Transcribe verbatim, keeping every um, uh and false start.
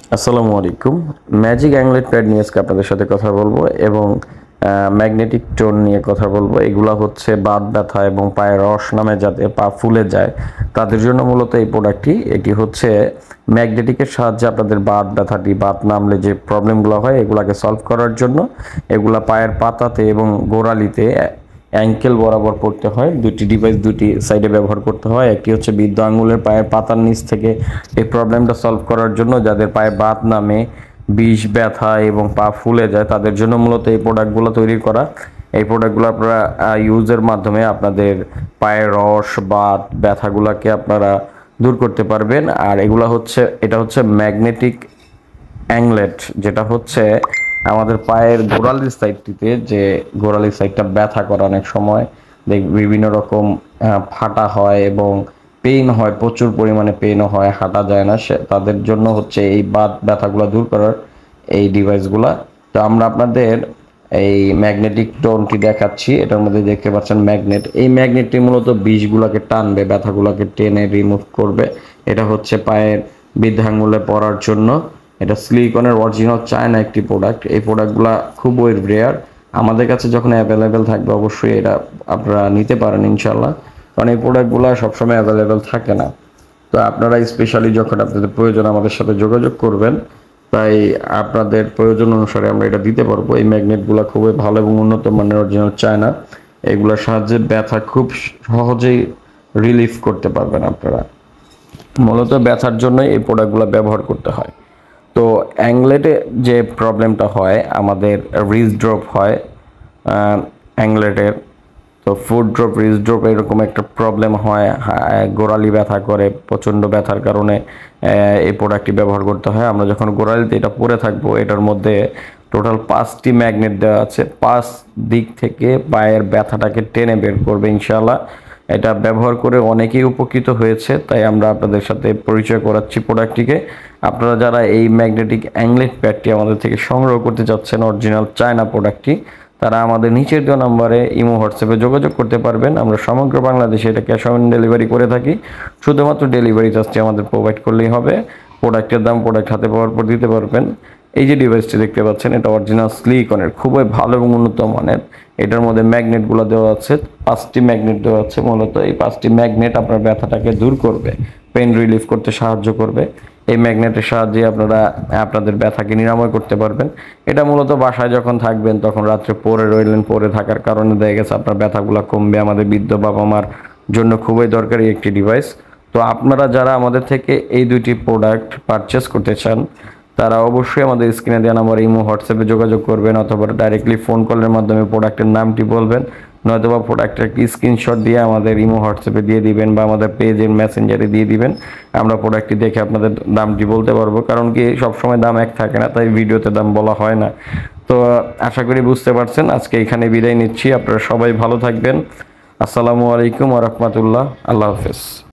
আসসালামু আলাইকুম। Magic anklet pad নিয়ে আজকে আপনাদের সাথে কথা বলবো এবং ম্যাগনেটিক টোন নিয়ে কথা বলবো। এগুলা হচ্ছে বাত ব্যথা এবং পায়ের রস নামে যাতে পা ফুলে যায় তাদের জন্য মূলত এই প্রোডাক্টটি। এটি হচ্ছে ম্যাগনেটিকের সাহায্যে আপনাদের বাত ব্যথাটি বাত নামলে যে প্রবলেমগুলো হয় এগুলাকে সলভ করার জন্য এগুলা পায়ের পাতাতে এবং গোড়ালিতে অ্যাঙ্কেল বরাবর পড়তে হয়। দুটি ডিভাইস দুটি সাইডে ব্যবহার করতে হয়। একটি হচ্ছে বৃদ্ধ আঙুলের পায়ের পাতার নিচ থেকে এই প্রবলেমটা সলভ করার জন্য, যাদের পায়ে বাত নামে, বিষ ব্যথা এবং পা ফুলে যায় তাদের জন্য মূলত এই প্রোডাক্টগুলো তৈরি করা। এই প্রোডাক্টগুলো আপনারা ইউজের মাধ্যমে আপনাদের পায়ের রস বাত ব্যথাগুলোকে আপনারা দূর করতে পারবেন। আর এগুলা হচ্ছে এটা হচ্ছে ম্যাগনেটিক অ্যাংলেট, যেটা হচ্ছে আমাদের পায়ের গোড়ালির সাইডটিতে, যে গোড়ালির সাইডটা ব্যথা করে অনেক সময় দেখ বিভিন্ন রকম ফাটা হয় এবং পেইন হয়, প্রচুর পরিমাণে পেইনও হয়, হাঁটা যায় না, সে তাদের জন্য হচ্ছে এই বাত ব্যথাগুলো দূর করার এই ডিভাইসগুলা। তো আমরা আপনাদের এই ম্যাগনেটিক টোনটি দেখাচ্ছি। এটার মধ্যে দেখতে পাচ্ছেন ম্যাগনেট। এই ম্যাগনেটটি মূলত বিষগুলোকে টানবে, ব্যথাগুলোকে টেনে রিমুভ করবে। এটা হচ্ছে পায়ের বৃদ্ধাঙ্গুলে পরার জন্য। এটা সিলিকনের অরিজিনাল চায়না একটি প্রোডাক্ট। এই প্রোডাক্টগুলো খুবই রেয়ার। আমাদের কাছে যখন অ্যাভেলেবেল থাকবে অবশ্যই এটা আপনারা নিতে পারেন ইনশাল্লাহ, কারণ এই প্রোডাক্টগুলো সবসময় অ্যাভেলেবেল থাকে না। তো আপনারা স্পেশালি যখন আপনাদের প্রয়োজন আমাদের সাথে যোগাযোগ করবেন, তাই আপনাদের প্রয়োজন অনুসারে আমরা এটা দিতে পারবো। এই ম্যাগনেটগুলো খুবই ভালো এবং উন্নত মানের অরিজিনাল চায়না। এগুলোর সাহায্যে ব্যথা খুব সহজেই রিলিফ করতে পারবেন আপনারা। মূলত ব্যথার জন্য এই প্রোডাক্টগুলো ব্যবহার করতে হয়। তো অ্যাংলেটে যে প্রবলেমটা হয়, আমাদের রিজ ড্রপ হয় অ্যাংলেটের। তো ফুড ড্রপ রিজ ড্রপ এরকম একটা প্রবলেম হয়, গোড়ালি ব্যথা করে, প্রচণ্ড ব্যথার কারণে এই প্রোডাক্টটি ব্যবহার করতে হয়। আমরা যখন গোড়ালিতে এটা পরে থাকবো, এটার মধ্যে টোটাল পাঁচটি ম্যাগনেট দেওয়া আছে, পাঁচ দিক থেকে পায়ের ব্যথাটাকে টেনে বের করবে ইনশাআল্লাহ। এটা ব্যবহার করে অনেকেই উপকৃত হয়েছে, তাই আমরা আপনাদের সাথে পরিচয় করাচ্ছি প্রোডাক্টটিকে। আপনারা যারা এই ম্যাগনেটিক অ্যাংলেট প্যাডটি আমাদের থেকে সংগ্রহ করতে চাচ্ছেন, অরিজিনাল চায়না প্রোডাক্টটি, তারা আমাদের নিচের দেওয়া নম্বরে ইমো হোয়াটসঅ্যাপে যোগাযোগ করতে পারবেন। আমরা সমগ্র বাংলাদেশে এটা ক্যাশ অন ডেলিভারি করে থাকি। শুধুমাত্র ডেলিভারি চার্জটি আমাদের প্রোভাইড করলেই হবে। প্রোডাক্টের দাম প্রোডাক্ট হাতে পাওয়ার পর দিতে পারবেন। এই যে ডিভাইসটি দেখতে পাচ্ছেন, এটা অরিজিনাল সিলিকনের, খুবই ভালো এবং উন্নত মানের। এটার মধ্যে ম্যাগনেটগুলো দেওয়া আছে, পাঁচটি ম্যাগনেট দেওয়া আছে। মূলত এই পাঁচটি ম্যাগনেট আপনার ব্যথাটাকে দূর করবে, পেন রিলিফ করতে সাহায্য করবে। এই ম্যাগনেটের সাহায্যে আপনারা আপনাদের ব্যথাকে নিরাময় করতে পারবেন। এটা মূলত বাসায় যখন থাকবেন তখন রাত্রে পরে রইলেন, পরে থাকার কারণে দেখা গেছে আপনার ব্যথাগুলো কমবে। আমাদের বৃদ্ধ বাবা মার জন্য খুবই দরকারি একটি ডিভাইস। তো আপনারা যারা আমাদের থেকে এই দুইটি প্রোডাক্ট পারচেস করতে চান, তারা অবশ্যই আমাদের স্ক্রিনে দেওয়া নাম্বার ইমো হোয়াটসঅ্যাপে যোগাযোগ করবেন, অথবা ডাইরেক্টলি ফোন কলের মাধ্যমে প্রোডাক্টের নামটি বলবেন, নয়তোবা প্রোডাক্টের একটি স্ক্রিনশট দিয়ে আমাদের ইমো হোয়াটসঅ্যাপে দিয়ে দিবেন বা আমাদের পেজের মেসেঞ্জারে দিয়ে দিবেন। আমরা প্রোডাক্টটি দেখে আপনাদের দামটি বলতে পারবো, কারণ কি সবসময় দাম এক থাকে না, তাই ভিডিওতে দাম বলা হয় না। তো আশা করি বুঝতে পারছেন। আজকে এখানে বিদায় নিচ্ছি। আপনারা সবাই ভালো থাকবেন। আসসালামু আলাইকুম ওয়া রাহমাতুল্লাহ। আল্লাহ হাফেজ।